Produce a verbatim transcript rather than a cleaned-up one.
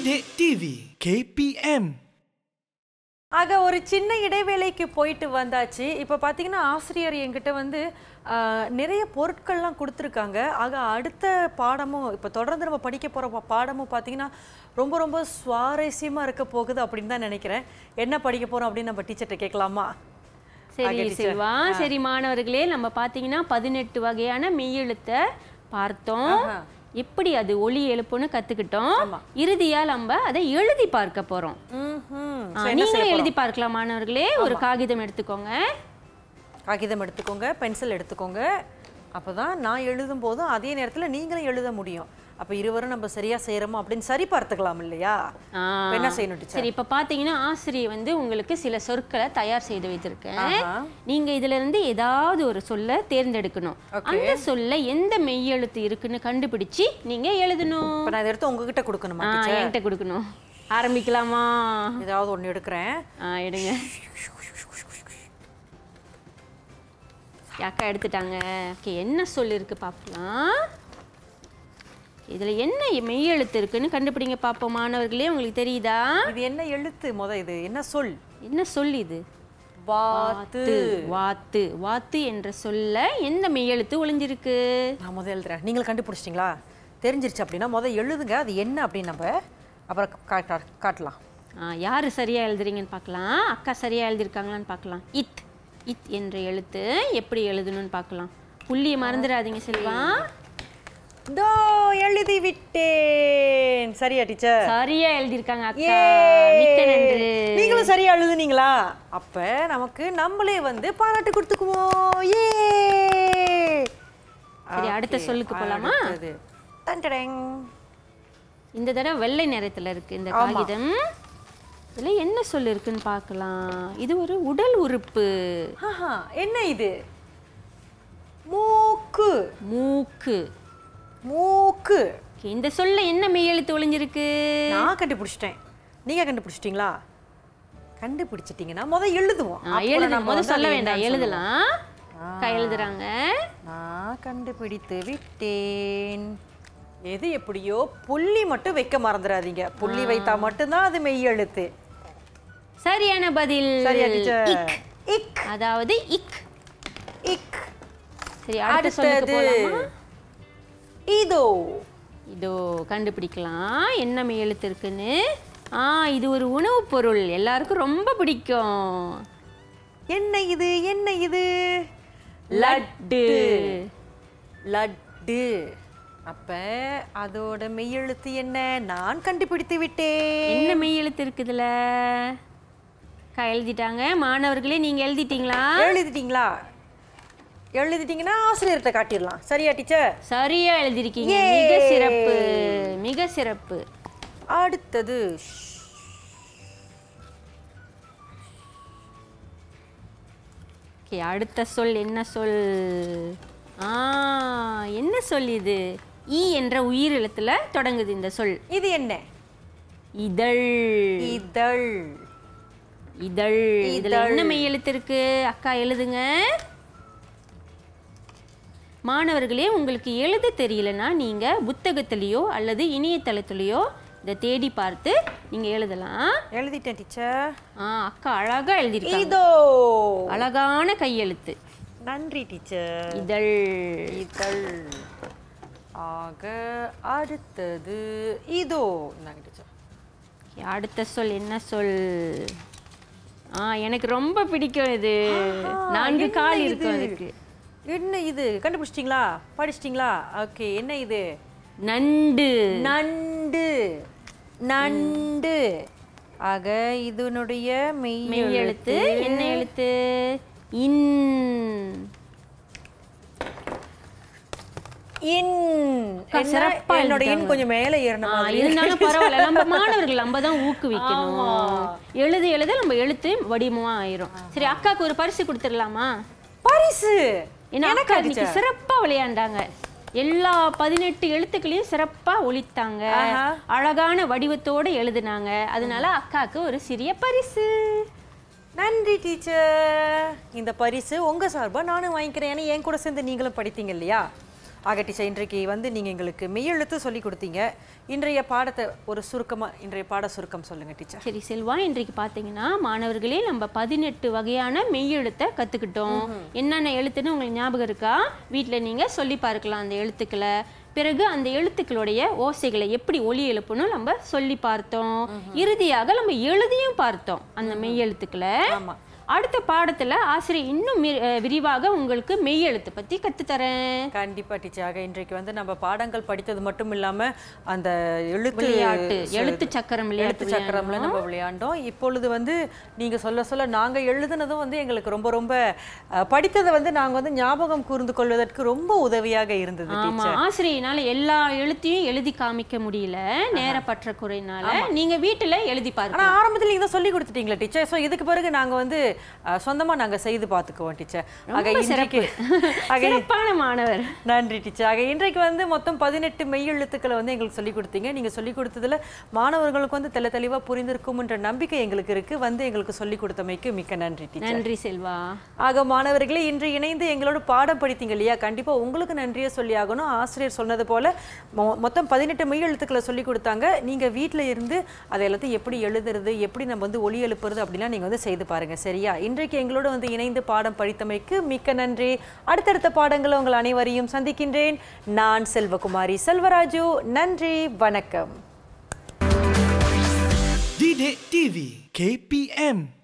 Didiktv K P M. ஆக ஒரு சின்ன இடைவேளைக்கு போயிட்டு வந்தாச்சு. இப்போ பார்த்தீங்கன்னா ஆசிரியர் என்கிட்ட வந்து நிறைய பொருட்கள்லாம் கொடுத்துருக்காங்க. ஆக அடுத்த பாடமும் இப்போ தொடர்ந்து நம்ம படிக்க போகிற பாடமும் பார்த்தீங்கன்னா ரொம்ப ரொம்ப சுவாரஸ்யமாக இருக்க போகுது அப்படின்னு தான் நினைக்கிறேன். என்ன படிக்க போகிறோம் அப்படின்னு நம்ம டீச்சர்கிட்ட கேட்கலாமா? சரி செல்வா. சரி மாணவர்களே, நம்ம பார்த்தீங்கன்னா பதினெட்டு வகையான மெய்யெழுத்தை பார்த்தோம். எப்படி அது ஒலி எழுப்புன்னு கத்துக்கிட்டோம். இறுதியா நம்ம அதை எழுதி பார்க்க போறோம். நீங்களும் எழுதி பார்க்கலாம் மாணவர்களே. ஒரு காகிதம் எடுத்துக்கோங்க. காகிதம் எடுத்துக்கோங்க, பென்சில் எடுத்துக்கோங்க. அப்போதான் நான் எழுதும் போதும் அதே நேரத்தில் நீங்களும் எழுத முடியும். அப்போ இருவரும் நம்ம சரியா செய்யறோமோ அப்படின்னு சரி பார்த்துக்கலாம் இல்லையா? என்ன செய்யணும் டீச்சர்? சரி, இப்போ பார்த்தீங்கன்னா ஆசிரியர் வந்து உங்களுக்கு சில சொற்களை தயார் செய்து வைத்திருக்கேன். நீங்க இதுல இருந்து ஏதாவது ஒரு சொல்ல தேர்ந்தெடுக்கணும். அந்த சொல்ல எந்த மெய்யெழுத்து இருக்குன்னு கண்டுபிடிச்சு நீங்க எழுதணும். இப்போ நான் இதை எடுத்து உங்ககிட்ட கொடுக்கணுமா டீச்சர்? என்கிட்ட கொடுக்கணும். ஆரம்பிக்கலாமா? ஏதாவது ஒன்று எடுக்கிறேன். ஆ எடுங்க. அக்கா எடுத்துட்டாங்க. ஓகே, என்ன சொல் இருக்கு பார்க்கலாம். இதுல என்ன மெய்யெழுத்து இருக்குன்னு கண்டுபிடிங்க பாப்போம் மாணவர்களே. உங்களுக்கு தெரியுதா இது என்ன எழுத்து? முத இது என்ன சொல்? என்ன சொல் இது? வாத்து. வாத்து. வாத்து என்ற சொல்ல எந்த மெய்யெழுத்து ஒளிஞ்சிருக்கு? நான் முதல் எழுதுறேன். நீங்கள் கண்டுபிடிச்சிட்டிங்களா? தெரிஞ்சிருச்சு அப்படின்னா முதல் எழுதுங்க அது என்ன அப்படின்னு நம்ம அப்புறம் காட்ட காட்டலாம். யாரு சரியா எழுதுறீங்கன்னு பார்க்கலாம். அக்கா சரியா எழுதிருக்காங்களான்னு பார்க்கலாம். இத் இத் என்ற எழுத்து எப்படி எழுதணும்னு பார்க்கலாம். புள்ளியை மறந்துடாதீங்க செல்வா. தோ எழுதி விட்டேன். சரியா டீச்சர்? சரியா எழுதிருக்காங்க அக்கா. மிக்க நன்றி. நீங்களும் சரியா எழுதுனீங்களா? அப்ப நமக்கு நம்மளே வந்து பாராட்டு கொடுத்துக்குவோம். ஏ சரி, அடுத்த சொல்லுக்கு போலாமா? இந்த தடவை வெள்ளை நிறத்துல இருக்கு இந்த காகிதம். இதுல என்ன சொல் இருக்குன்னு பார்க்கலாம். இது ஒரு உடல் உறுப்பு. என்ன இது? மூக்கு. மூக்கு. மூக்கு. இந்த சொல்ல என்ன மெய்யெழுத்து ஒளிஞ்சிருக்கு? நான் கண்டுபிடிச்சிட்டேன். நீங்க கண்டுபிடிச்சிட்டீங்களா? கண்டுபிடிச்சிட்டீங்கன்னா முத எழுதுவோம். எழுதுங்க. முத சொல்ல வேண்டாம், எழுதலாம். கை எழுதுறாங்க. நான் கண்டுபிடித்து விட்டேன். எது எப்படியோ புள்ளி மட்டும் வைக்க மறந்துடாதீங்க. புள்ளி வைத்தா மட்டும்தான் அது மெய்யெழுத்து. சரியான பதில். சரியா டீச்சர்? இக். அதாவது இக். இக். சரி, அடுத்த சொல்லுக்கு போலாமா? இதோ. இதோ கண்டுபிடிக்கலாம் என்ன மெய்யெழுத்து இருக்குன்னு. ஆ இது ஒரு உணவுப் பொருள். எல்லாருக்கும் ரொம்ப பிடிக்கும். என்ன இது? என்ன இது? லட்டு. லட்டு. அப்ப அதோட மெய்யெழுத்து என்ன? நான் கண்டுபிடித்து விட்டேன். என்ன மெய்யெழுத்து இருக்குதுல? எழுதிட்டாங்க மாணவர்களே. நீங்க எழுதிட்டீங்களா? எழுதிட்டீங்களா? எழுதிட்டீங்கன்னா ஆசிரியர்கிட்ட காட்டிடலாம். சரியா டீச்சர்? சரியா எழுதிருக்கீங்க. மிக சிறப்பு, மிக சிறப்பு. அடுத்தது அடுத்த சொல் என்ன சொல்? ஆ என்ன சொல் இது? ஈ என்ற உயிர் எழுத்துல தொடங்குது இந்த சொல். இது என்ன? இதழ். இதழ். இதழ். இதுல என்ன மெய் எழுத்து இருக்கு? அக்கா எழுதுங்க. மாணவர்களே, உங்களுக்கு எழுத தெரியலனா நீங்க புத்தகத்திலேயோ அல்லது இணையதளத்திலேயோ இதை தேடி பார்த்து நீங்க எழுதலாம். எழுதிட்டேன் டீச்சர். ஆ அக்கா அழகா எழுதிருக்காங்க. இதோ அழகான கையெழுத்து. நன்றி டீச்சர். இதழ். இதழ். ஆக அடுத்தது இதோ. இந்தாங்க டீச்சர். அடுத்த சொல் என்ன சொல்? ஆ எனக்கு ரொம்ப பிடிக்கும் இது. நான்கு கால் இருக்கும் அதுக்கு. என்ன இது? கண்டுபிடிச்சிட்டீங்களா? படிச்சிட்டீங்களா? ஓகே, என்ன இது? நண்டு. நண்டு. நண்டு. ஆக இதனுடைய மெய் எழுத்து என்ன எழுத்து? இன். இன். என்னோட இன் கொஞ்சம் மேலே ஏறணும். இருந்தாலும் பரவாயில்ல. நம்ம மாணவர்கள் நம்ம தான் ஊக்குவிக்கணும். எழுத எழுத நம்ம எழுத்து வடிவமா ஆயிரும். சரி, அக்காவுக்கு ஒரு பரிசு கொடுத்துடலாமா? பரிசு? எனக்கு சிறப்பா விளையாண்டாங்க. எல்லா பதினெட்டு எழுத்துக்களையும் சிறப்பா ஒலித்தாங்க. அழகான வடிவத்தோட எழுதுனாங்க. அதனால அக்காவுக்கு ஒரு சிறிய பரிசு. நன்றி டீச்சர். இந்த பரிசு உங்க சார்பா நானும் வாங்கிக்கிறேன். ஏன்னா என் கூட சேர்ந்து நீங்களும் படித்தீங்க இல்லையா? ஆக டீச்சர், இன்றைக்கு வந்து நீங்கள் எங்களுக்கு மெய்யெழுத்து சொல்லி கொடுத்தீங்க. இன்றைய பாடத்தை ஒரு சுருக்கமாக இன்றைய பாட சுருக்கம் சொல்லுங்கள் டீச்சர். சரி செல்வா, இன்றைக்கு பார்த்தீங்கன்னா மாணவர்களே நம்ம பதினெட்டு வகையான மெய்யெழுத்தை கற்றுக்கிட்டோம். என்னென்ன எழுத்துன்னு உங்களுக்கு ஞாபகம் இருக்கா? வீட்டில் நீங்கள் சொல்லி பார்க்கலாம் அந்த எழுத்துக்களை. பிறகு அந்த எழுத்துக்களுடைய ஓசைகளை எப்படி ஒலி எழுப்பணும் நம்ம சொல்லி பார்த்தோம். இறுதியாக நம்ம எழுதியும் பார்த்தோம் அந்த மெய்யெழுத்துக்களை. ஆமாம். அடுத்த பாடத்துல ஆசிரியர் இன்னும் விரிவாக உங்களுக்கு மெய்யெழுத்து பத்தி கற்றுத்தரேன். கண்டிப்பா டீச்சர். இன்றைக்கு வந்து நம்ம பாடங்கள் படித்தது மட்டும் இல்லாம அந்த எழுத்து விளையாட்டு எழுத்து சக்கரம் எழுத்து சக்கரம்ல நம்ம விளையாண்டோம். இப்பொழுது வந்து நீங்க சொல்ல சொல்ல நாங்க எழுதுனதும் வந்து எங்களுக்கு ரொம்ப ரொம்ப படித்ததை வந்து நாங்க வந்து ஞாபகம் கூர்ந்து கொள்வதற்கு ரொம்ப உதவியாக இருந்தது டீச்சர். ஆசிரியனால எல்லா எழுத்தையும் எழுதி காமிக்க முடியல, நேர பற்றாக்குறையினால. நீங்க வீட்டுல எழுதி பாருங்க. ஆனா ஆரம்பத்துல நீங்க சொல்லி கொடுத்துட்டீங்களா டீச்சர்? சோ இதுக்கு பிறகு நாங்க வந்து சொந்தமா நாங்க செய்து பார்த்துக்குவோம் டீச்சர். ஆக இன்றைக்கு சிறப்பான மாணவர். நன்றி டீச்சர். ஆக இன்றைக்கு வந்து மொத்தம் பதினெட்டு மெய்யெழுத்துக்களை வந்து எங்களுக்கு சொல்லி கொடுத்தீங்க. நீங்க சொல்லி கொடுத்ததுல மாணவர்களுக்கு வந்து தெள்ள தெளிவா புரிந்திருக்கும்ன்ற நம்பிக்கை எங்களுக்கு இருக்கு. வந்து எங்களுக்கு சொல்லி கொடுத்தமைக்கு மிக்க நன்றி டீச்சர். நன்றி செல்வா. ஆக மாணவர்களே, இன்று இணைந்து எங்களோட பாடம் படித்தீங்க இல்லையா? கண்டிப்பா உங்களுக்கு நன்றியை சொல்லி ஆகணும். ஆசிரியர் சொன்னது போல மொத்தம் பதினெட்டு மெய்யெழுத்துக்களை சொல்லி கொடுத்தாங்க. நீங்க வீட்டுல இருந்து அதை எல்லாத்தையும் எப்படி எழுதுறது, எப்படி நம்ம வந்து ஒலி எழுப்புறது அப்படின்னா நீங்க வந்து செய்து பாருங்க. சரியா? இன்றைக்கு எங்களோட வந்து இணைந்து பாடம் படித்தமைக்கு மிக்க நன்றி. அடுத்தடுத்த பாடங்களை உங்கள் அனைவரையும் சந்திக்கின்றேன். நான் செல்வகுமாரி செல்வராஜு. நன்றி, வணக்கம். Didiktv K P M